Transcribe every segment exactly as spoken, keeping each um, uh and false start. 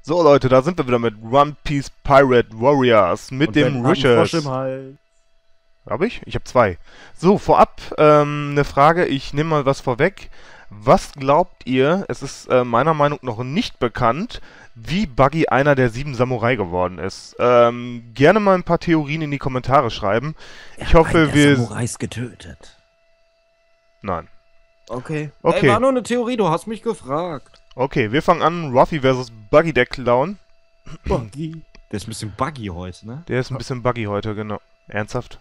So Leute, da sind wir wieder mit One Piece Pirate Warriors mit Und dem Ben hat einen Frosch Riches. im Hals. Hab ich? Ich habe zwei. So, vorab ähm, eine Frage, ich nehme mal was vorweg. Was glaubt ihr, es ist äh, meiner Meinung nach noch nicht bekannt, wie Buggy einer der sieben Samurai geworden ist? Ähm, gerne mal ein paar Theorien in die Kommentare schreiben. Ich Er hat hoffe, einen der wir... Samurais getötet. Nein. Okay. Okay. Ey, war nur eine Theorie, du hast mich gefragt. Okay, wir fangen an. Ruffy versus Buggy der Clown. Buggy. Der ist ein bisschen buggy heute, ne? Der ist ein bisschen Buggy heute, genau. Ernsthaft?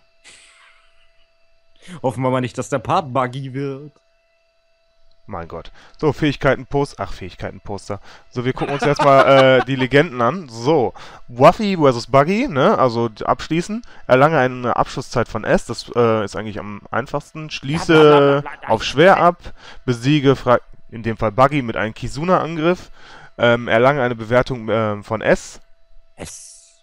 Hoffen wir mal nicht, dass der Part buggy wird. Mein Gott. So, Fähigkeiten-Poster. Ach, Fähigkeiten-Poster. So, wir gucken uns erstmal äh, die Legenden an. So, Ruffy versus Buggy, ne? Also abschließen. Erlange eine Abschlusszeit von S. Das äh, ist eigentlich am einfachsten. Schließe auf schwer ab. Besiege, Fra in dem Fall Buggy, mit einem Kizuna-Angriff. Ähm, erlange eine Bewertung äh, von S. S.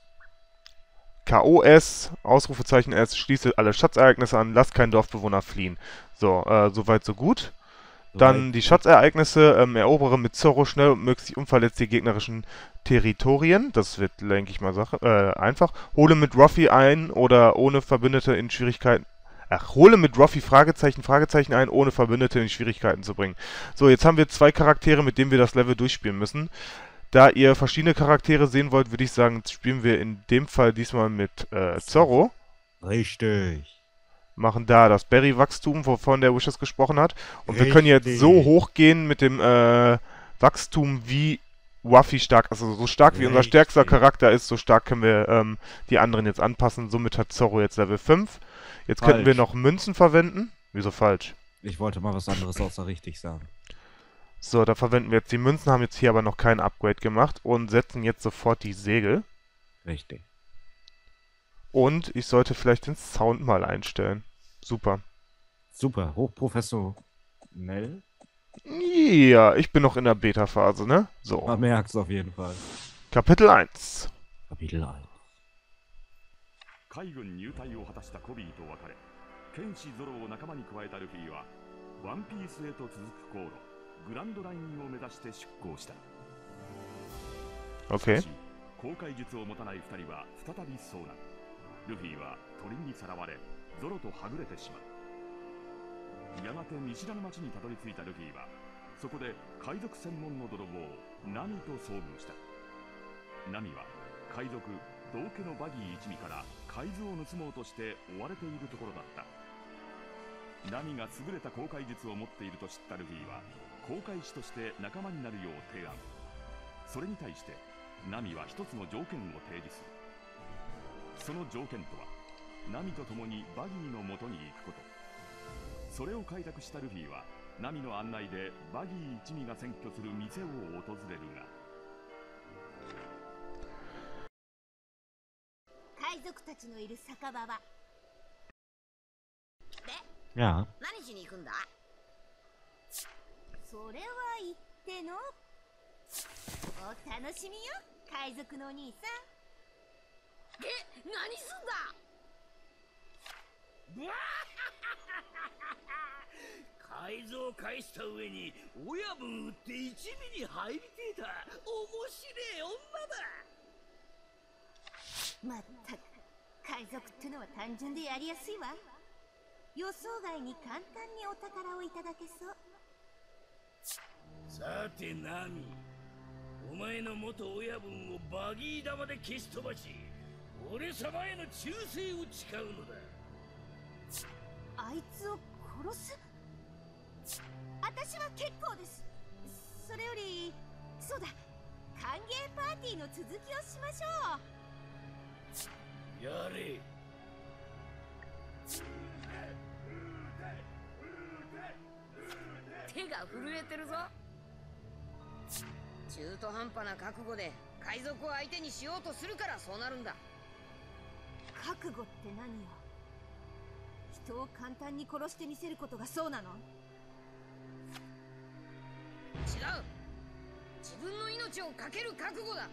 K O S, Ausrufezeichen S. Schließe alle Schatzereignisse an. Lass keinen Dorfbewohner fliehen. So, äh, soweit, so gut. Dann die Schatzereignisse, ähm, erobere mit Zorro schnell und möglichst unverletzt die gegnerischen Territorien. Das wird, denke ich mal, Sache, äh, einfach. Hole mit Ruffy ein oder ohne Verbündete in Schwierigkeiten. Ach, hole mit Ruffy Fragezeichen, Fragezeichen ein, ohne Verbündete in Schwierigkeiten zu bringen. So, jetzt haben wir zwei Charaktere, mit denen wir das Level durchspielen müssen. Da ihr verschiedene Charaktere sehen wollt, würde ich sagen, spielen wir in dem Fall diesmal mit äh, Zorro. Richtig. Machen da das Berry-Wachstum, wovon der Wishes gesprochen hat. Und Richtig. wir können jetzt so hochgehen mit dem äh, Wachstum, wie Ruffy stark ist. Also so stark wie unser Richtig. stärkster Charakter ist, so stark können wir ähm, die anderen jetzt anpassen. Somit hat Zorro jetzt Level fünf. Jetzt Falsch. könnten wir noch Münzen verwenden. Wieso falsch? Ich wollte mal was anderes außer richtig sagen. So, da verwenden wir jetzt die Münzen, haben jetzt hier aber noch kein Upgrade gemacht und setzen jetzt sofort die Segel. Richtig. Und ich sollte vielleicht den Sound mal einstellen. Super. Super, hochprofessionell. Ja, ich bin noch in der Beta-Phase, ne? So. Man merkt's auf jeden Fall. Kapitel eins. Kapitel eins. 海軍入隊を果たしたコビーと別れ、剣士ゾロを仲間に加えたルフィはワンピースへと続く航路グランドラインを目指して出港した。 Okay. しかし航海術を持たない二人は再び遭難。ルフィは鳥にさらわれゾロとはぐれてしまう。やがて見知らぬ町にたどり着いたルフィはそこで海賊専門の泥棒ナミと遭遇した。ナミは海賊道家のバギー一味から海図を盗もうとして追われているところだった。ナミが優れた航海術を持っていると知ったルフィは航海士として仲間になるよう提案。それに対してナミは一つの条件を提示する。その条件とはナミと共にバギーの元に行くこと。それを開拓したルフィはナミの案内でバギー一味が占拠する店を訪れるが、 海賊たちのいる酒場はで Ja. 何しに行くんだ。それは言ってのお楽しみよ、海賊のお兄さん。え、何すんだ。 改造返した上に親分売って一味に入りてえだ。面白え女だ。 まったく海賊ってのは単純でやりやすいわ。予想外に簡単にお宝をいただけそう。 さてナミ、お前の元親分をバギー玉で消し飛ばし俺様への忠誠を誓うのだ。 あいつを殺す。私は結構です。それよりそうだ、歓迎パーティーの続きをしましょう。 やれ。 手が震えてるぞ。中途半端な覚悟で海賊を相手にしようとするからそうなるんだ。 覚悟って何よ。人を簡単に殺してみせることがそうなの？ 違う。自分の命を懸ける覚悟だ。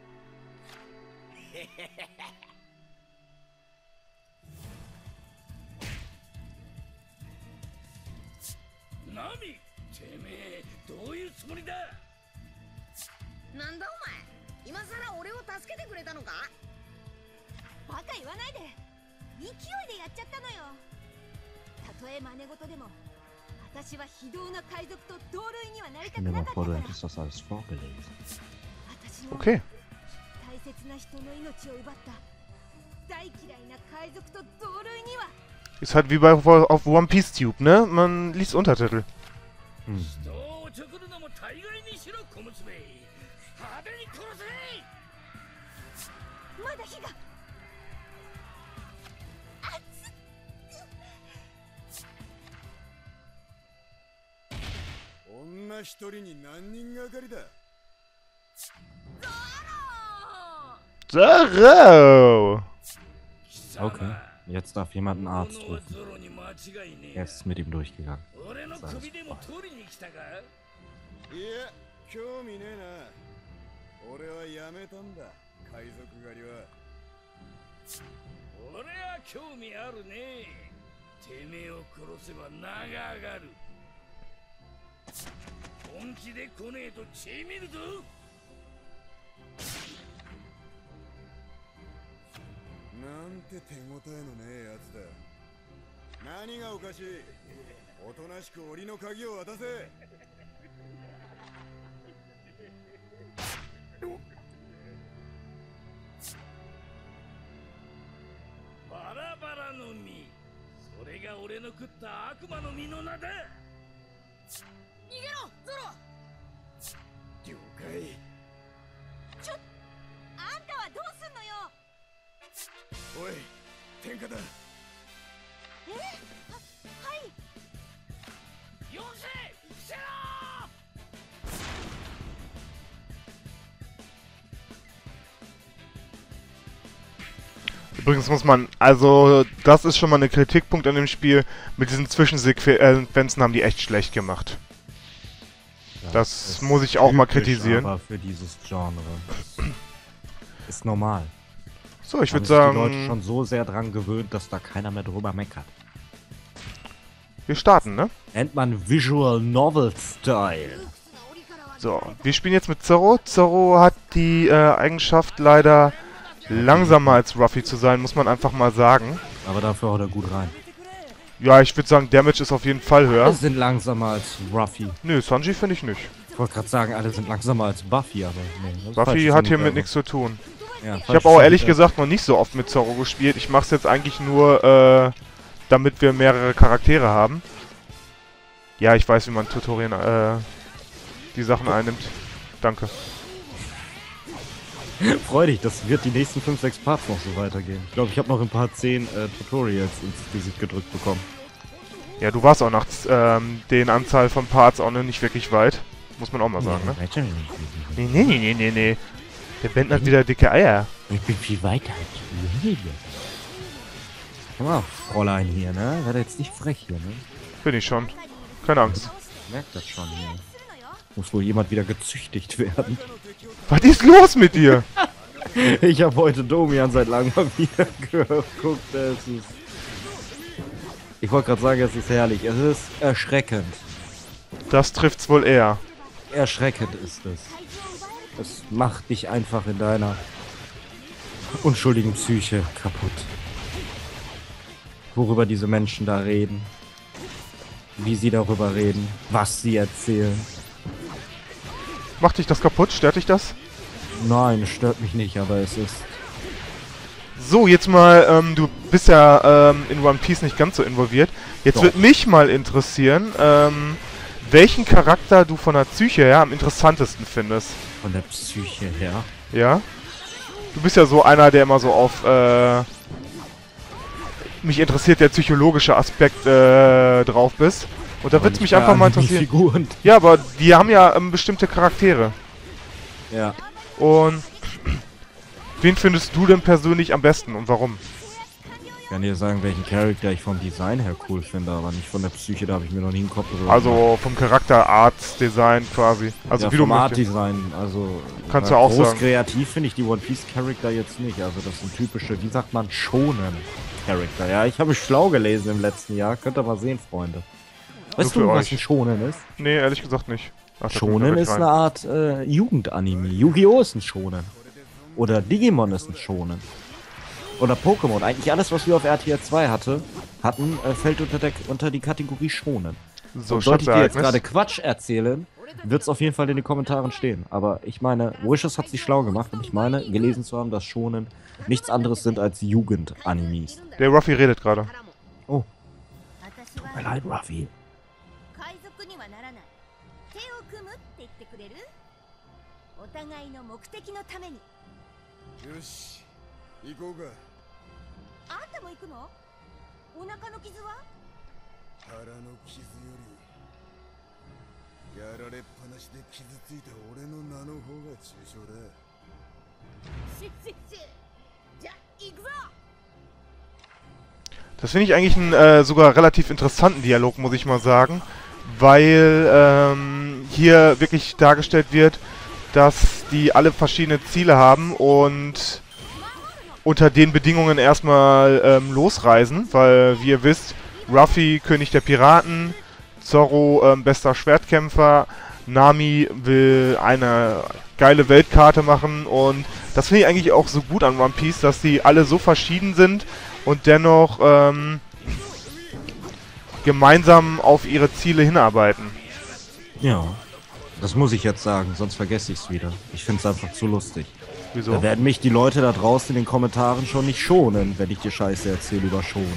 ナミ、てめえどういうつもりだ。 なんだお今さら俺を助けてくれたのか？ バカ言わないで。勢いでやっちゃったのよ。たとえ真似事でも私は非道な海賊と同類にはなりたく Mir な mal かった vor, か du ら。 hättest das alles vorgelesen. 私も Okay. 大切な人の命を奪った大嫌いな海賊と同類には。 Ist halt wie bei auf One Piece Tube, ne? Man liest Untertitel. Hm. 人をちょくるのも大概にしろ小娘。派手に殺せ。 まだ火が。 女一人に何人がかりだ。 Zoro! Okay, jetzt darf jemand einen Arzt rufen. Er ist mit ihm durchgegangen. 俺の首でも取りに来たか？ いや、興味ねえな。俺はやめたんだ、海賊狩りは。 俺は興味あるね。てめえを殺せば名が上がる。本気で来ねえと血見るぞ。 なんて手応えのねえやつだ。何がおかしい？おとなしく檻の鍵を渡せ。 バラバラの実。それが俺の食った悪魔の実の名だ。 逃げろゾロ。 了解。 ちょっあんたはどうすんのよ。 おい、天下だ。 えははいよせ伏せろ。 Übrigens muss man, also das ist schon mal ein Kritikpunkt an dem Spiel. Mit diesen Zwischensequenzen haben die echt schlecht gemacht. Ja, Das ist muss ich auch mal typisch, kritisieren. Aber für dieses Genre ist normal. So, ich Haben würde sich die Leute sagen, schon so sehr dran gewöhnt, dass da keiner mehr drüber meckert. wir starten, ne? Nennt man Visual Novel Style. So, wir spielen jetzt mit Zoro. Zoro hat die äh, Eigenschaft leider langsamer als Ruffy zu sein, muss man einfach mal sagen. Aber dafür haut er gut rein. Ja, ich würde sagen, Damage ist auf jeden Fall höher. Alle sind langsamer als Ruffy. Nö, Sanji finde ich nicht. Ich wollte gerade sagen, alle sind langsamer als Buffy, aber nee. das ist Ruffy falsches hat hiermit Universum. nichts zu tun. Ja, Ich falsches habe auch ehrlich Universum. gesagt noch nicht so oft mit Zoro gespielt. Ich mache es jetzt eigentlich nur, äh, damit wir mehrere Charaktere haben. Ja, ich weiß, wie man Tutorien, äh, die Sachen einnimmt. Danke. Freu dich, das wird die nächsten fünf, sechs Parts noch so weitergehen. Ich glaube, ich habe noch ein paar zehn äh, Tutorials ins Gesicht gedrückt bekommen. Ja, du warst auch nach ähm, den Anzahl von Parts auch noch nicht wirklich weit. Muss man auch mal sagen, ne? Nee, nee, nee, nee, nee, nee. Der Band hat wieder dicke Eier. Ich bin viel weiter als du. Komm mal, Fräulein hier, ne? Werd jetzt nicht frech hier, ne? Bin ich schon. Keine Angst. Merkt das schon hier. Muss wohl jemand wieder gezüchtigt werden. Was ist los mit dir? Ich habe heute Domian seit langem mal wieder geguckt. Es ist ich wollte gerade sagen, es ist herrlich. Es ist erschreckend. Das trifft's wohl eher. Erschreckend ist es. Es macht dich einfach in deiner unschuldigen Psyche kaputt. Worüber diese Menschen da reden. Wie sie darüber reden. Was sie erzählen. Macht dich das kaputt? Stört dich das? Nein, es stört mich nicht, aber es ist... So, jetzt mal, ähm, du bist ja ähm, in One Piece nicht ganz so involviert. Jetzt Doch. wird mich mal interessieren, ähm, welchen Charakter du von der Psyche her am interessantesten findest. Von der Psyche her. Ja? Du bist ja so einer, der immer so auf, äh, mich interessiert der psychologische Aspekt, äh, drauf bist. Und da Aber würde es nicht mich bei einfach mal Anime-Figuren. interessieren. Ja, aber die haben ja ähm, bestimmte Charaktere. Ja. Und wen findest du denn persönlich am besten und warum? Ich kann dir sagen, welchen Charakter ich vom Design her cool finde, aber nicht von der Psyche, da habe ich mir noch nie einen Kopf drüber Also vom Charakter, Art, Design quasi. Also ja, wie du vom möchtest. Art-Design, also... Kannst äh, du auch groß sagen. kreativ finde ich die One Piece Charakter jetzt nicht, also das sind typische, wie sagt man, Shonen Charakter. Ja, ich habe mich schlau gelesen im letzten Jahr, könnt ihr mal sehen, Freunde. Weißt für du, was euch. ein Shonen ist? Nee, ehrlich gesagt nicht. Ach, da kommt Shonen er ist rein. eine Art äh, Jugendanime. Yu-Gi-Oh! Ist ein Shonen. Oder Digimon ist ein Shonen. Oder Pokémon. Eigentlich alles, was wir auf R T L zwei hatte, hatten, äh, fällt unter, der, unter die Kategorie Shonen. So, Und sollte ich dir jetzt Schatzereignis. gerade Quatsch erzählen, wird es auf jeden Fall in den Kommentaren stehen. Aber ich meine, Wishes hat sich schlau gemacht und ich meine, gelesen zu haben, dass Shonen nichts anderes sind als Jugend-Animes. Der Ruffy redet gerade. Oh, 私 tut は mir leid, Ruffy. 海賊にはならない。手を組むって言ってくれる？お互いの目的のために。 よし行こうか。 あんたも行くの？お腹の傷は？ 腹の傷よりやられっぱなしで傷ついた俺の名の方が重傷だ。 ししし。じゃ行くぞ。 Das finde ich eigentlich einen äh, sogar relativ interessanten Dialog, muss ich mal sagen. Weil ähm, hier wirklich dargestellt wird, dass die alle verschiedene Ziele haben und unter den Bedingungen erstmal ähm, losreisen. Weil, wie ihr wisst, Ruffy, König der Piraten, Zorro, ähm, bester Schwertkämpfer, Nami will eine geile Weltkarte machen. Und das finde ich eigentlich auch so gut an One Piece, dass die alle so verschieden sind und dennoch ähm, gemeinsam auf ihre Ziele hinarbeiten. Ja, das muss ich jetzt sagen, sonst vergesse ich es wieder. Ich finde es einfach zu lustig. Wieso? Da werden mich die Leute da draußen in den Kommentaren schon nicht schonen, wenn ich dir Scheiße erzähle über Schone.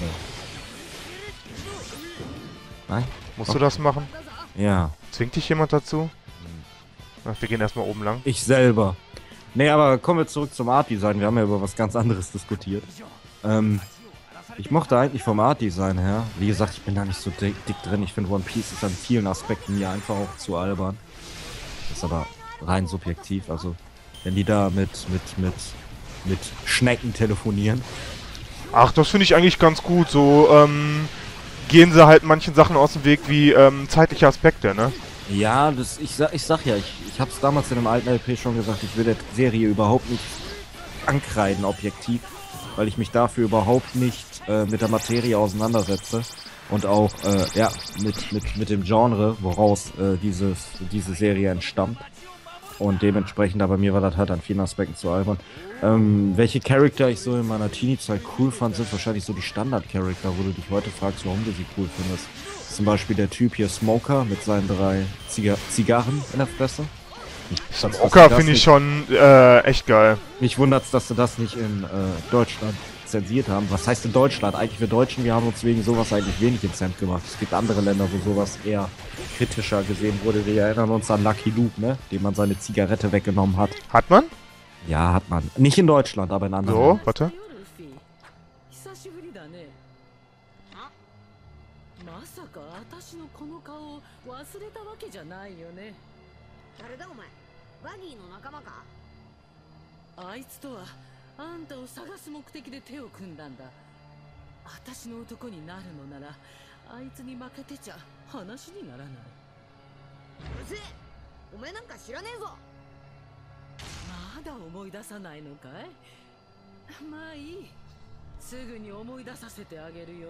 Nein? Musst du das machen? Ja, Zwingt dich jemand dazu? Ach, wir gehen erstmal oben lang. ich selber. Nee, aber kommen wir zurück zum Art-Design. Wir haben ja über was ganz anderes diskutiert. Ähm, ich mochte eigentlich vom Art-Design her, wie gesagt, ich bin da nicht so dick, dick drin. Ich finde One Piece ist an vielen Aspekten mir einfach auch zu albern. Das ist aber rein subjektiv. Also, wenn die da mit, mit, mit, mit Schnecken telefonieren. Ach, das finde ich eigentlich ganz gut. So, ähm, gehen sie halt manchen Sachen aus dem Weg wie ähm, zeitliche Aspekte, ne? Ja, das, ich, sag, ich sag ja, ich, ich habe es damals in einem alten L P schon gesagt, ich will der Serie überhaupt nicht ankreiden, objektiv, weil ich mich dafür überhaupt nicht äh, mit der Materie auseinandersetze und auch äh, ja mit, mit, mit dem Genre, woraus äh, dieses, diese Serie entstammt. Und dementsprechend, aber mir war das halt an vielen Aspekten zu albern. Ähm, welche Charakter ich so in meiner Teenie-Zeit cool fand, sind wahrscheinlich so die Standard-Charakter, wo du dich heute fragst, warum du sie cool findest. Zum Beispiel der Typ hier, Smoker, mit seinen drei Ziga Zigarren in der Fresse. Smoker finde ich schon äh, echt geil. Mich wundert's, dass sie das nicht in äh, Deutschland zensiert haben. Was heißt in Deutschland? Eigentlich wir Deutschen, wir haben uns wegen sowas eigentlich wenig ins Hemd gemacht. Es gibt andere Länder, wo sowas eher kritischer gesehen wurde. Wir erinnern uns an Lucky Luke, ne? Dem man seine Zigarette weggenommen hat. Hat man? Ja, hat man. Nicht in Deutschland, aber in anderen So, Ländern. warte. 久しぶりだね。まさか私のこの顔を忘れたわけじゃないよね。 誰だお前バギーの仲間か？ あいつとはあんたを探す目的で手を組んだんだ。私の男になるのならあいつに負けてちゃ話にならない。 うるせえお前なんか知らねえぞ。 まだ思い出さないのかい？まあいい。すぐに思い出させてあげるよ。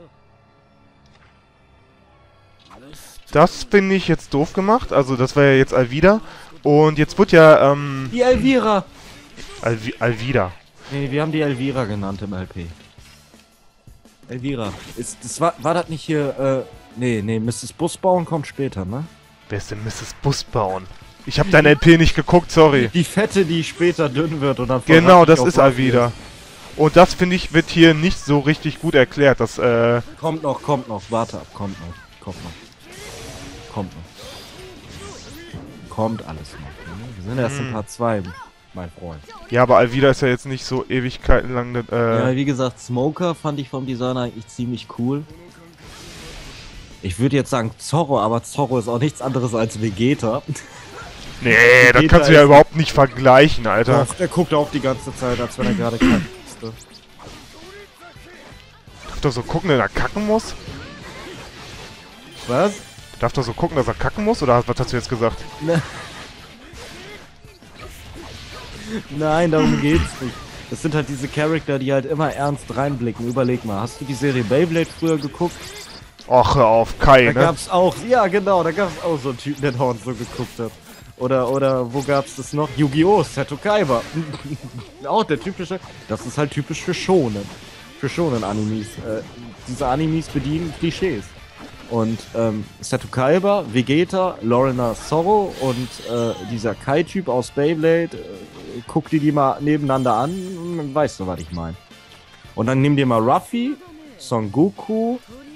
Das finde ich jetzt doof gemacht. Also, das war ja jetzt Alvida. Und jetzt wird ja, ähm... Die Elvira! Alvi Alvida. Nee, wir haben die Elvira genannt im L P. Elvira. Ist, das war, war das nicht hier, äh... Nee, nee, Misses Busbauen kommt später, ne? Wer ist denn Misses Busbauen? Ich habe dein L P nicht geguckt, sorry. Die Fette, die später dünn wird und dann... Genau, verrate ich das auch, ist was Alvida. ist. Und das, finde ich, wird hier nicht so richtig gut erklärt. Das, äh... Kommt noch, kommt noch, warte ab, kommt noch, kommt noch. Kommt noch. Kommt alles noch. Ne? Wir sind erst in Hm. Part zwei, mein Freund. Ja, aber Alvida ist ja jetzt nicht so Ewigkeiten lang, äh... Ja, wie gesagt, Smoker fand ich vom Design eigentlich ziemlich cool. Ich würde jetzt sagen Zorro, aber Zorro ist auch nichts anderes als Vegeta. Nee, das Vegeta kannst du ja ist- überhaupt nicht vergleichen, Alter. Doch, der guckt auch die ganze Zeit, als wenn er gerade kacken müsste. Darf doch so gucken, dass er kacken muss? Was? Darf doch so gucken, dass er kacken muss? Oder was hast du jetzt gesagt? Ne. Nein, darum geht's nicht. Das sind halt diese Charakter, die halt immer ernst reinblicken. Überleg mal, hast du die Serie Beyblade früher geguckt? Och, hör auf, Kai, Da ne? gab's auch, ja genau, da gab's auch so einen Typen, der dauernd so geguckt hat. Oder, oder wo gab's das noch? Yu-Gi-Oh! Seto Kaiba. Auch der typische. Das ist halt typisch für Shonen. Für Shonen-Animes. Äh, diese Animes bedienen Klischees. Und ähm, Seto Kaiba, Vegeta, Lorena Zorro und äh, dieser Kai-Typ aus Beyblade, äh, guck dir die mal nebeneinander an und weißt du, was ich meine. Und dann nimm dir mal Ruffy, Son Goku,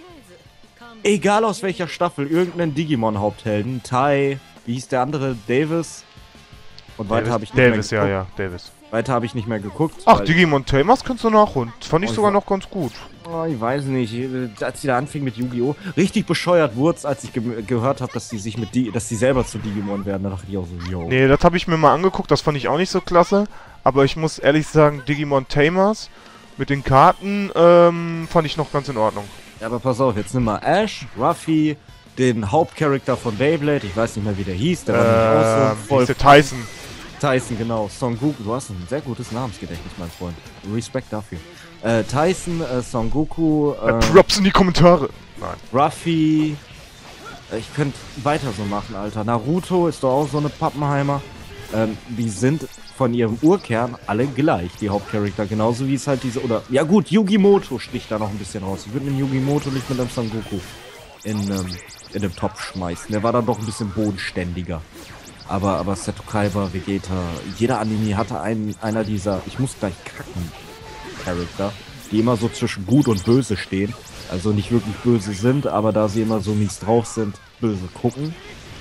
egal aus welcher Staffel, irgendeinen Digimon-Haupthelden, Tai, wie hieß der andere, Davis. Und weiter habe ich nicht Davis, mehr ja, geguckt. ja, Davis. Weiter habe ich nicht mehr geguckt. Ach, weil- Digimon Tamers kannst du nachholen. Das fand ich Oh, sogar ja. noch ganz gut. Oh, ich weiß nicht, als sie da anfing mit Yu-Gi-Oh! Richtig bescheuert wurd's, als ich ge gehört habe, dass die sich mit die, dass die selber zu Digimon werden. Da dachte ich auch so, yo. Nee, das habe ich mir mal angeguckt, das fand ich auch nicht so klasse. Aber ich muss ehrlich sagen, Digimon Tamers mit den Karten ähm, fand ich noch ganz in Ordnung. Ja, aber pass auf, jetzt nimm mal Ash, Ruffy, den Hauptcharakter von Beyblade, ich weiß nicht mehr, wie der hieß, der war nämlich auch Ähm, so wie voll... hieß der? Tyson. Tyson, genau. Son Goku, du hast ein sehr gutes Namensgedächtnis, mein Freund. Respekt dafür. Äh, Tyson, äh, Son Goku, Äh, äh, Props in die Kommentare. Nein. Ruffy. Äh, Ich könnte weiter so machen, Alter. Naruto ist doch auch so eine Pappenheimer. Ähm, die sind von ihrem Urkern alle gleich, die Hauptcharakter. Genauso wie es halt diese, oder, ja gut, Yu-Gi-Moto sticht da noch ein bisschen raus. Ich würde mit Yu-Gi-Moto nicht mit einem Son Goku in, ähm, in den Topf schmeißen. Der war dann doch ein bisschen bodenständiger. Aber, aber Seto Kaiba, Vegeta, jeder Anime hatte einen, einer dieser, ich muss gleich kacken, Charakter, die immer so zwischen gut und böse stehen. Also nicht wirklich böse sind, aber da sie immer so mies drauf sind, böse gucken.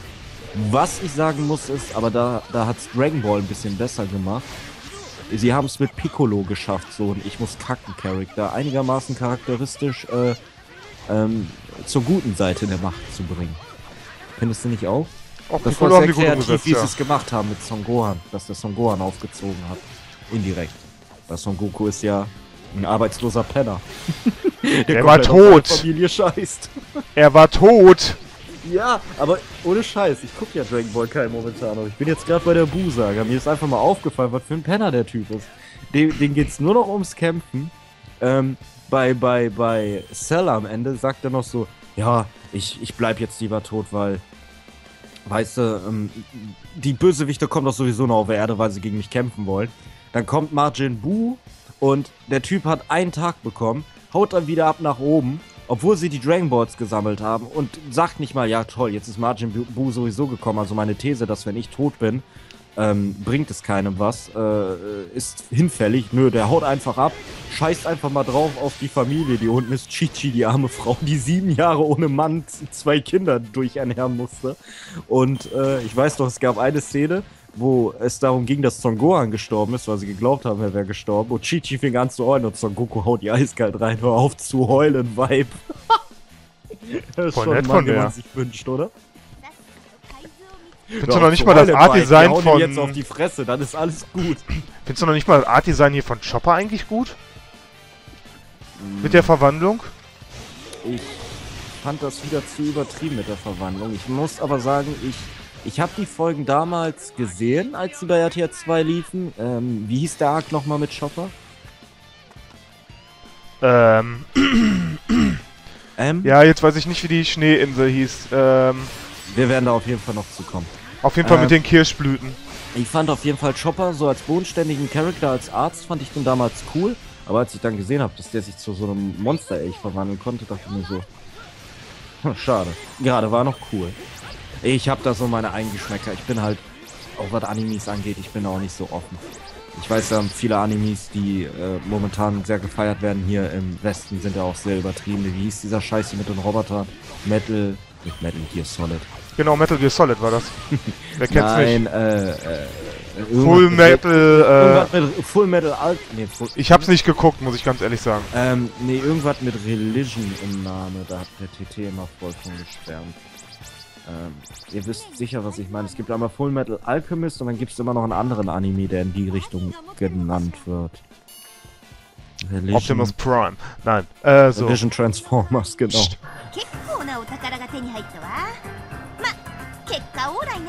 Was ich sagen muss ist, aber da, da hat's Dragon Ball ein bisschen besser gemacht. Sie haben es mit Piccolo geschafft, so ein Ich muss kacken Charakter, einigermaßen charakteristisch äh, ähm, zur guten Seite der Macht zu bringen. Findest du nicht auch? Auch Das Piccolo war haben sehr die gut kreativ, umgesetzt, wie sie ja. es gemacht haben mit Son Gohan, dass der Son Gohan aufgezogen hat. Indirekt. Weil Son Goku ist ja ein arbeitsloser Penner. Der war komplett auf seine tot. Familie scheißt. Er war tot. Ja, aber ohne Scheiß, ich gucke ja Dragon Ball Kai momentan, aber ich bin jetzt gerade bei der Bu-Saga. Mir ist einfach mal aufgefallen, was für ein Penner der Typ ist. Dem, dem geht's nur noch ums Kämpfen. Ähm, bei, bei, bei Cell am Ende sagt er noch so, ja, ich, ich bleib jetzt lieber tot, weil, weißt du, ähm, die Bösewichte kommen doch sowieso noch auf die Erde, weil sie gegen mich kämpfen wollen. Dann kommt Majin Buu und der Typ hat einen Tag bekommen, haut dann wieder ab nach oben, obwohl sie die Dragon Balls gesammelt haben und sagt nicht mal, ja toll, jetzt ist Majin Buu sowieso gekommen, also meine These, dass wenn ich tot bin, ähm, bringt es keinem was, äh, ist hinfällig. Nö, der haut einfach ab, scheißt einfach mal drauf auf die Familie, die unten ist Chi-Chi, die arme Frau, die sieben Jahre ohne Mann zwei Kinder durchernähren musste. Und äh, ich weiß doch, es gab eine Szene, wo es darum ging, dass Son Gohan gestorben ist, weil sie geglaubt haben, er wäre gestorben. Und Chi-Chi fing an zu heulen und Son Goku haut die eiskalt rein. Hör auf zu heulen, Vibe. Das ist Voll schon nett ein Mann, von den der. man sich wünscht, oder? Findest du noch nicht mal das Vibe. Art-Design Wir hauen von... ihm jetzt auf die Fresse, dann ist alles gut. Findest du noch nicht mal das Art-Design hier von Chopper eigentlich gut? Mit der Verwandlung? Ich fand das wieder zu übertrieben mit der Verwandlung. Ich muss aber sagen, ich, ich habe die Folgen damals gesehen, als sie bei R T L zwei liefen. Ähm, wie hieß der Arc nochmal mit Chopper? Ähm... Ähm? Ja, jetzt weiß ich nicht, wie die Schneeinsel hieß. Ähm... Wir werden da auf jeden Fall noch zu kommen. Auf jeden Fall Ähm, mit den Kirschblüten. Ich fand auf jeden Fall Chopper so als bodenständigen Charakter, als Arzt fand ich den damals cool. Aber als ich dann gesehen habe, dass der sich zu so einem Monster-Elch verwandeln konnte, dachte ich mir so, hm, schade. Gerade war noch cool. Ich habe da so meine Eingeschmäcker. Ich bin halt, auch was Animes angeht, ich bin auch nicht so offen. Ich weiß, ähm, viele Animes, die äh, momentan sehr gefeiert werden hier im Westen, sind ja auch sehr übertrieben. Wie hieß dieser Scheiß hier mit den Robotern? Metal, nicht Metal Gear Solid. Genau, Metal Gear Solid war das. Wer kennt's Nein, nicht? äh, äh, Full Metal, Irgendwas mit Full Metal Al nee, Full, äh... Ich hab's nicht geguckt, muss ich ganz ehrlich sagen. ähm, nee, irgendwas mit Religion im Namen, da hat der T T immer voll von geschwärmt. Ähm, ihr wisst sicher, was ich meine. Es gibt einmal Full Metal Alchemist und dann gibt es immer noch einen anderen Anime, der in die Richtung genannt wird. Religion, Optimus Prime. Nein, äh, so. Religion Transformers, genau. Psst. 結構なお宝が手に入ったわ。ま、結果オーライね。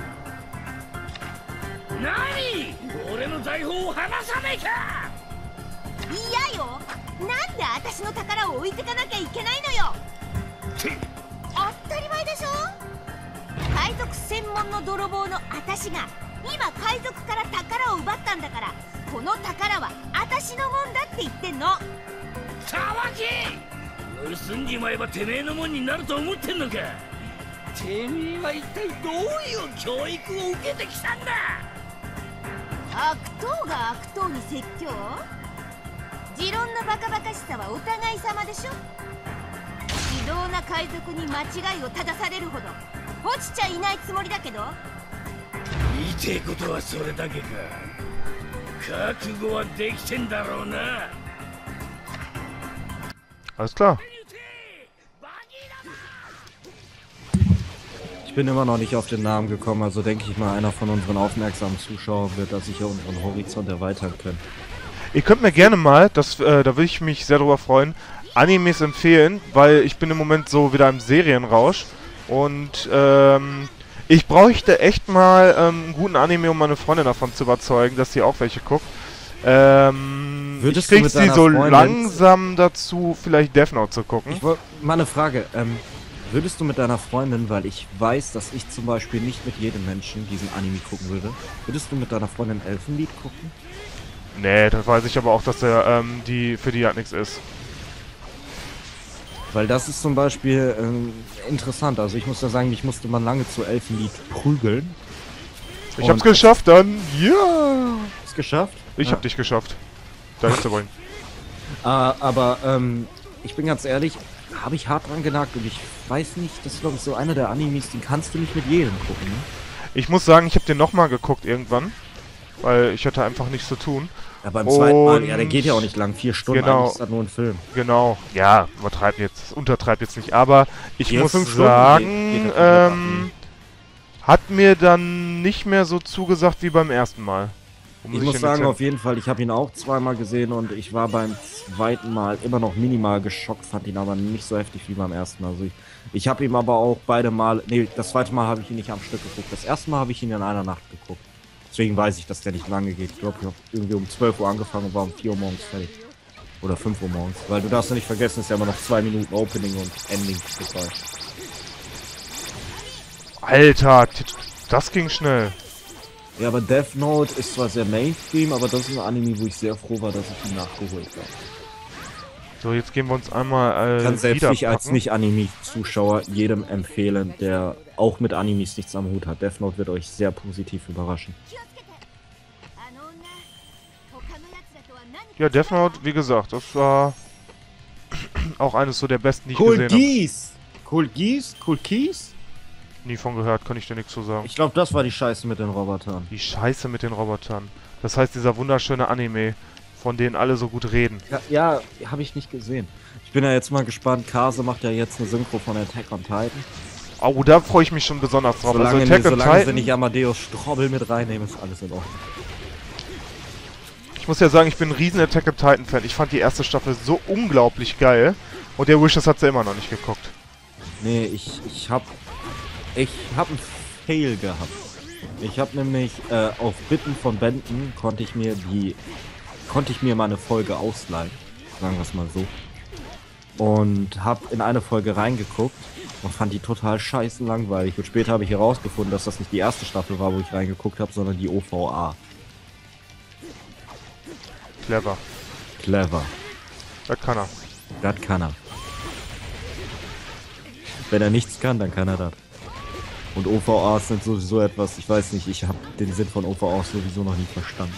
何俺の財宝を離さねえか嫌よ。なんで私の宝を置いてかなきゃいけないのよ。当たり前でしょ。 海賊専門の泥棒の私が今海賊から宝を奪ったんだから、この宝は私のもんだって言ってんの。 たわけ盗んじまえばてめえのもんになると思ってんのか。てめえは一体どういう教育を受けてきたんだ。 悪党が悪党に説教？持論のバカバカしさはお互い様でしょ。非道な海賊に間違いを正されるほど落ちちゃいないつもりだけど。 言いてえことはそれだけか。覚悟はできてんだろうな。 Alles klar. Ich bin immer noch nicht auf den Namen gekommen, also denke ich mal, einer von unseren aufmerksamen Zuschauern wird da sicher unseren Horizont erweitern können. Ihr könnt mir gerne mal, das, äh, da würde ich mich sehr drüber freuen, Animes empfehlen, weil ich bin im Moment so wieder im Serienrausch und ähm, ich bräuchte echt mal ähm, einen guten Anime, um meine Freundin davon zu überzeugen, dass sie auch welche guckt. Ähm, Würdest ich krieg du mit sie so deiner Freundin- langsam dazu, vielleicht Death Note zu gucken. Ich wollte mal eine Frage, ähm, würdest du mit deiner Freundin, weil ich weiß, dass ich zum Beispiel nicht mit jedem Menschen diesen Anime gucken würde, würdest du mit deiner Freundin Elfenlied gucken? Nee, da weiß ich aber auch, dass der ähm, die für die halt nichts ist. Weil das ist zum Beispiel ähm, interessant. Also ich muss ja sagen, mich musste man lange zu Elfenlied prügeln. Ich hab's geschafft dann. Ja! Ist geschafft? Ich Ja. hab dich geschafft. Dahin zu wollen. Ah, aber ähm, ich bin ganz ehrlich, habe ich hart dran genagt und ich weiß nicht, das ist glaube ich so einer der Animes, den kannst du nicht mit jedem gucken. Ne? Ich muss sagen, ich habe den nochmal geguckt irgendwann. Weil ich hatte einfach nichts zu tun. Ja, beim zweiten Mal, ja, der Und- geht ja auch nicht lang. Vier Stunden, Genau. eigentlich ist das nur ein Film. Genau, ja, übertreib jetzt, untertreib jetzt nicht, aber ich Vier, muss fünf Stunden sagen, geht- geht das komplett ähm, hat mir dann nicht mehr so zugesagt wie beim ersten Mal. Ich muss sagen, auf jeden Fall, ich habe ihn auch zweimal gesehen und ich war beim zweiten Mal immer noch minimal geschockt, fand ihn aber nicht so heftig wie beim ersten Mal. Also ich, ich habe ihm aber auch beide Mal, nee, das zweite Mal habe ich ihn nicht am Stück geguckt. Das erste Mal habe ich ihn in einer Nacht geguckt. Deswegen weiß ich, dass der nicht lange geht. Ich glaube, ich habe irgendwie um zwölf Uhr angefangen und war um vier Uhr morgens fertig. Oder fünf Uhr morgens. Weil du darfst ja nicht vergessen, es ist ja immer noch zwei Minuten Opening und Ending dabei. Alter, das ging schnell. Ja, aber Death Note ist zwar sehr Mainstream, aber das ist ein Anime, wo ich sehr froh war, dass ich ihn nachgeholt habe. So, jetzt gehen wir uns einmal äh, Kann selbst ich als wiederpacken. Nicht-Anime-Zuschauer jedem empfehlen, der auch mit Animes nichts am Hut hat. Death Note wird euch sehr positiv überraschen. 気をつけて。あの女、他の奴らとは何か Ja, Death Note, wie gesagt, das war auch eines so der besten, die ich gesehen habe. Geese! Cool Geese? Cool Keys? Nie von gehört, kann ich dir nichts zu sagen. Ich glaube, das war die Scheiße mit den Robotern. Die Scheiße mit den Robotern. Das heißt, dieser wunderschöne Anime, von denen alle so gut reden. Ja, ja habe ich nicht gesehen. Ich bin ja jetzt mal gespannt. Kase macht ja jetzt eine Synchro von Attack on Titan. Oh, da freue ich mich schon besonders drauf. Solange, also Attack on solange sie Titan, nicht Amadeus Strobbel mit reinnehmen, ist alles in Ordnung. ich muss ja sagen, ich bin ein riesen Attack on Titan Fan. Ich fand die erste Staffel so unglaublich geil. Und der Wishes hat sie immer noch nicht geguckt. Nee, ich, ich hab. Ich hab einen Fail gehabt. Ich hab nämlich äh, auf Bitten von Benton konnte ich mir die. Konnte ich mir mal eine Folge ausleihen. Sagen wir es mal so. Und hab in eine Folge reingeguckt und fand die total scheiße langweilig. Und später habe ich herausgefunden, dass das nicht die erste Staffel war, wo ich reingeguckt habe, sondern die O V A. Clever. Clever. Das kann er. Das kann er. Wenn er nichts kann, dann kann er das. Und O V As sind sowieso etwas, ich weiß nicht, ich habe den Sinn von O V As sowieso noch nie verstanden.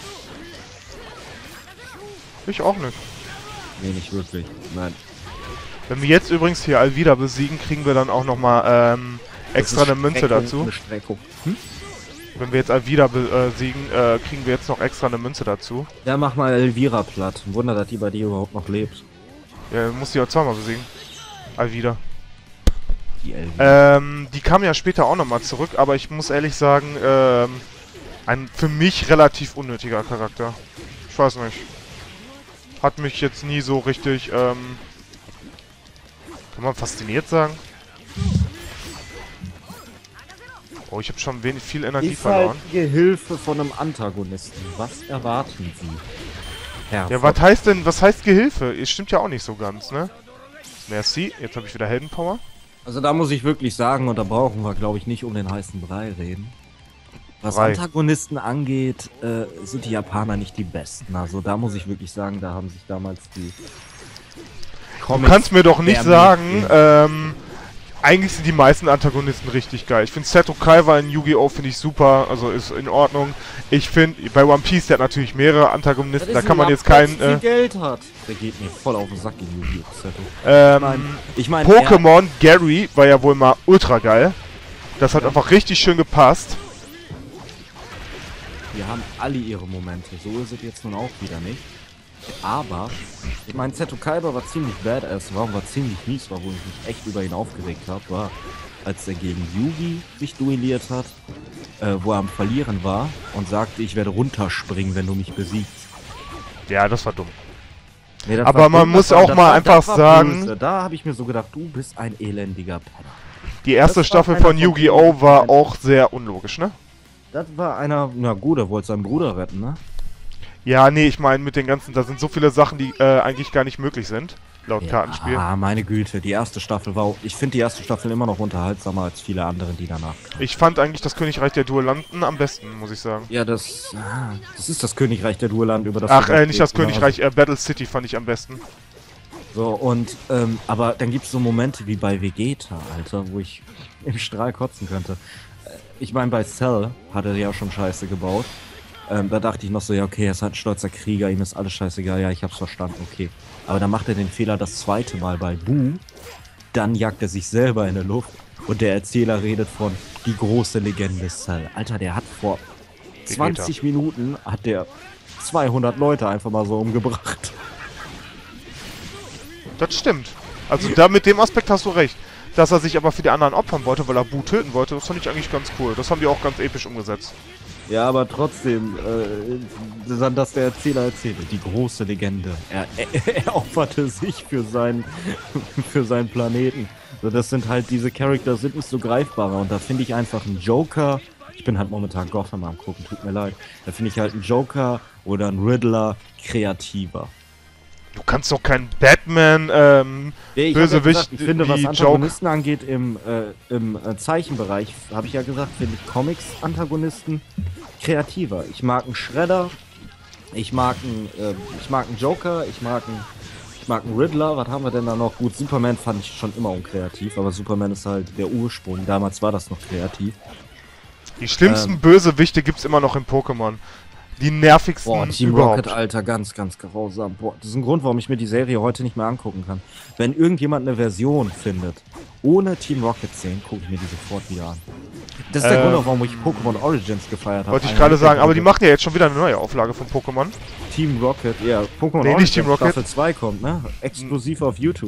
Ich auch nicht. Nee, nicht wirklich. Nein. Wenn wir jetzt übrigens hier Alvida besiegen, kriegen wir dann auch nochmal ähm, extra Das ist eine Münze Streckung, dazu. Eine Streckung. Hm? Wenn wir jetzt Alvida besiegen, äh, kriegen wir jetzt noch extra eine Münze dazu. Ja, mach mal Elvira platt. Ein Wunder, dass die bei dir überhaupt noch lebt. Ja, muss die auch zweimal besiegen. Alvida. Die Elvira. Ähm, die kam ja später auch nochmal zurück, aber ich muss ehrlich sagen, ähm, ein für mich relativ unnötiger Charakter. Ich weiß nicht. Hat mich jetzt nie so richtig, ähm, kann man fasziniert sagen? Oh, ich habe schon wenig viel Energie Ist halt verloren. Gehilfe von einem Antagonisten. Was erwarten Sie? Herr Ja, was heißt denn, was heißt Gehilfe? Es stimmt ja auch nicht so ganz, ne? Merci, jetzt habe ich wieder Heldenpower. Also da muss ich wirklich sagen, und da brauchen wir, glaube ich, nicht um den heißen Brei reden. Was Brei. Antagonisten angeht, äh, sind die Japaner nicht die besten. Also da muss ich wirklich sagen, da haben sich damals die Du kannst mir doch nicht Wer sagen, mit- ähm, eigentlich sind die meisten Antagonisten richtig geil. Ich finde Seto Kaiba in Yu-Gi-Oh! Finde ich super, also ist in Ordnung. Ich finde, bei One Piece, der hat natürlich mehrere Antagonisten, da kann man jetzt keinen... Äh, Äh, Geld hat. Der geht mir voll auf den Sack in Yu-Gi-Oh! Seto. ähm, Ich meine, Pokémon Gary war ja wohl mal ultra geil. Das hat Ja. einfach richtig schön gepasst. Wir haben alle ihre Momente. So ist es jetzt nun auch wieder nicht. Aber, ich meine, Seto Kaiba war ziemlich badass, war, war ziemlich mies, war, wo ich mich echt über ihn aufgeregt habe, war, als er gegen Yugi sich duelliert hat, äh, wo er am Verlieren war und sagte, ich werde runterspringen, wenn du mich besiegst. Ja, das war dumm. Nee, das Aber war man dumm, muss das war- auch das mal war- einfach das war sagen- böse. Da habe ich mir so gedacht, du bist ein elendiger Penner. Die erste Das war Staffel einer von von Yu-Gi-Oh! vielen war Momenten. auch sehr unlogisch, ne? Das war einer, na gut, er wollte seinen Bruder retten, ne? Ja, nee, ich meine mit den ganzen, da sind so viele Sachen, die äh, eigentlich gar nicht möglich sind, laut Kartenspiel. Ah, meine Güte, die erste Staffel war auch, ich finde die erste Staffel immer noch unterhaltsamer als viele andere, die danach. Ich fand eigentlich das Königreich der Duellanten am besten, muss ich sagen. Ja, das, ah, das ist das Königreich der Duelland, über das Ach, wir äh, gleich nicht das reden, Königreich, äh, Battle City fand ich am besten. So, und, ähm, aber dann gibt es so Momente wie bei Vegeta, Alter, wo ich im Strahl kotzen könnte. Äh, Ich meine, bei Cell hat er ja schon Scheiße gebaut. Ähm, da dachte ich noch so, ja, okay, er ist halt ein stolzer Krieger, ihm ist alles scheißegal, ja, ich hab's verstanden, okay. Aber dann macht er den Fehler das zweite Mal bei Buu, dann jagt er sich selber in der Luft und der Erzähler redet von die große Legende Cell. Alter, der hat vor zwanzig Minuten, hat der zweihundert Leute einfach mal so umgebracht. Das stimmt. Also da mit dem Aspekt hast du recht. Dass er sich aber für die anderen opfern wollte, weil er Bu töten wollte, das fand ich eigentlich ganz cool. Das haben die auch ganz episch umgesetzt. Ja, aber trotzdem, äh, dann, dass der Erzähler erzählte, die große Legende. Er, er, er opferte sich für seinen, für seinen Planeten. So, das sind halt, diese Charakter sind nicht so greifbarer. Und da finde ich einfach einen Joker, ich bin halt momentan Gotham am gucken, tut mir leid. Da finde ich halt einen Joker oder einen Riddler kreativer. Du kannst doch keinen Batman, ähm, Nee, ich hab ja Bösewicht gesagt, ich finde, was wie Antagonisten angeht im, äh, im äh, Zeichenbereich, habe ich ja gesagt, finde ich Comics-Antagonisten kreativer. Ich mag einen Shredder, ich mag einen, äh, ich mag einen Joker, ich mag einen, ich mag einen Riddler. Was haben wir denn da noch? Gut, Superman fand ich schon immer unkreativ, aber Superman ist halt der Ursprung. Damals war das noch kreativ. Die schlimmsten Ähm. Bösewichte gibt's immer noch in Pokémon. Die nervigsten Boah, Team überhaupt. Rocket, Alter, ganz, ganz grausam. Boah, das ist ein Grund, warum ich mir die Serie heute nicht mehr angucken kann. Wenn irgendjemand eine Version findet, ohne Team Rocket-Szenen, gucke ich mir die sofort wieder an. Das ist der Ähm, Grund, auch, warum ich Pokémon Origins gefeiert habe. Wollte ich Einer gerade mit sagen, der aber die Gruppe. machen ja jetzt schon wieder eine neue Auflage von Pokémon. Team Rocket, ja, Pokémon Nee, Origins nicht Team Rocket. Staffel zwei kommt, ne? Exklusiv auf YouTube.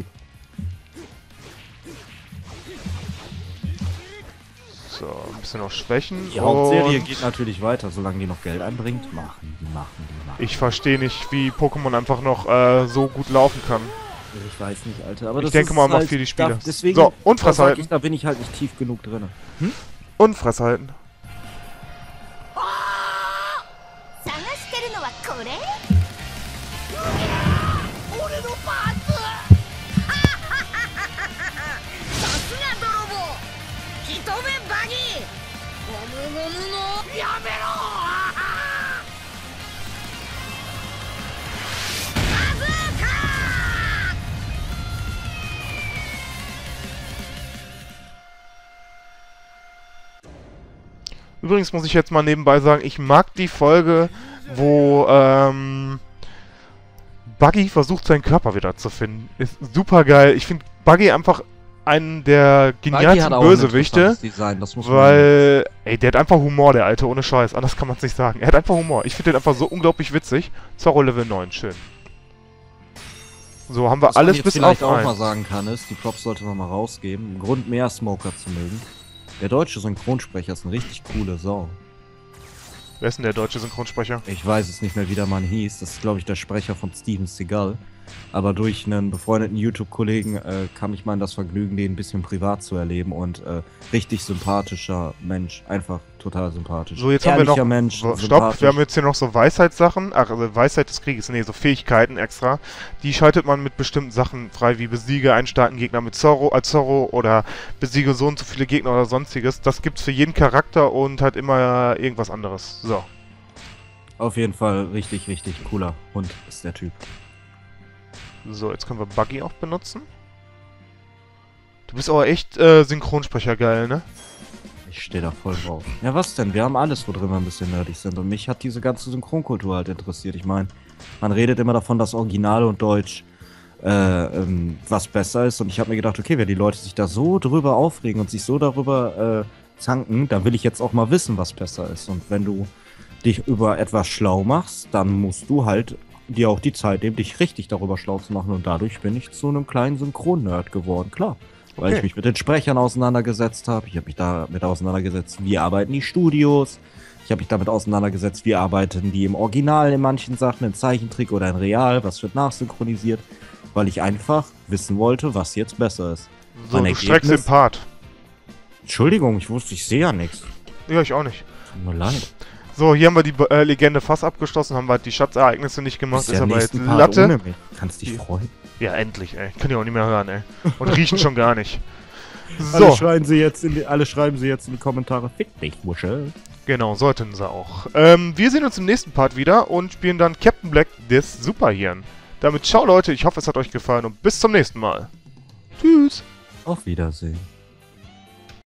So, ein bisschen noch Schwächen. Die Hauptserie und geht natürlich weiter, solange die noch Geld einbringt. Machen die, machen die, machen ich verstehe nicht, wie Pokémon einfach noch äh, so gut laufen kann. die. Ich weiß nicht, Alter. Aber Ich das denke ist mal, macht halt, für die Spiele. Da, deswegen, So, und da Fress sag halten. ich, da bin ich halt nicht tief genug drin. Und Fress halten. 探してるのはこれ俺のパーツさすが泥棒一目バギーゴムゴムのやめろバズーカ Übrigens muss ich jetzt mal nebenbei sagen, ich mag die Folge, wo ähm, Buggy versucht, seinen Körper wieder zu finden. Ist super geil. Ich finde Buggy einfach einen der genialsten Bösewichte, Design, das muss man weil, ey, der hat einfach Humor, der Alte, ohne Scheiß. Anders kann man es nicht sagen. Er hat einfach Humor. Ich finde den einfach so unglaublich witzig. Zorro Level neun, schön. So, haben wir Was man alles jetzt bis vielleicht auf auch mal eins. sagen kann, ist, die Props sollte man mal rausgeben. Ein Grund mehr Smoker zu mögen. Der deutsche Synchronsprecher ist eine richtig coole Sau. Wer ist denn der deutsche Synchronsprecher? Ich weiß es nicht mehr, wie der Mann hieß. Das ist, glaube ich, der Sprecher von Steven Seagal. Aber durch einen befreundeten YouTube-Kollegen äh, kam ich mal in das Vergnügen, den ein bisschen privat zu erleben und äh, richtig sympathischer Mensch, einfach total sympathisch. So, jetzt haben wir noch, Mensch, stopp, wir haben jetzt hier noch so Weisheitssachen, ach, also Weisheit des Krieges, nee, so Fähigkeiten extra. Die schaltet man mit bestimmten Sachen frei, wie besiege einen starken Gegner mit Zorro, als Zorro oder besiege so und so viele Gegner oder sonstiges. Das gibt's für jeden Charakter und halt immer irgendwas anderes. So. Auf jeden Fall richtig, richtig cooler Hund ist der Typ. So, jetzt können wir Buggy auch benutzen. Du bist aber echt äh, Synchronsprecher geil, ne? Ich stehe da voll drauf. Ja, was denn? Wir haben alles, wo drin wir ein bisschen nerdig sind. Und mich hat diese ganze Synchronkultur halt interessiert. Ich meine, man redet immer davon, dass Original und Deutsch äh, ähm, was besser ist. Und ich habe mir gedacht, okay, wenn die Leute sich da so drüber aufregen und sich so darüber äh, zanken, dann will ich jetzt auch mal wissen, was besser ist. Und wenn du dich über etwas schlau machst, dann musst du halt dir auch die Zeit nehmen, dich richtig darüber schlau zu machen. Und dadurch bin ich zu einem kleinen Synchron-Nerd geworden, klar. Weil Okay. ich mich mit den Sprechern auseinandergesetzt habe. Ich habe mich damit auseinandergesetzt, wie arbeiten die Studios. Ich habe mich damit auseinandergesetzt, wie arbeiten die im Original in manchen Sachen, in Zeichentrick oder in Real, was wird nachsynchronisiert. Weil ich einfach wissen wollte, was jetzt besser ist. So, Mein du streckst den Ergebnis- Part. Entschuldigung, ich wusste, ich sehe ja nichts. Ja, ich auch nicht. Tut mir leid. So, hier haben wir die äh, Legende fast abgeschlossen, haben wir halt die Schatzereignisse nicht gemacht, Bist ist ja aber nächsten jetzt Part Latte. ohne mich. Kannst dich Die- freuen. Ja, endlich, ey. Kann ich auch nicht mehr hören, ey. Und riechen schon gar nicht. Alle, So, schreien sie jetzt in die, alle schreiben sie jetzt in die Kommentare, fick dich, Muschel. genau, sollten sie auch. Ähm, wir sehen uns im nächsten Part wieder und spielen dann Captain Black des Superhirn. Damit ciao Leute, ich hoffe es hat euch gefallen und bis zum nächsten Mal. Tschüss. Auf Wiedersehen.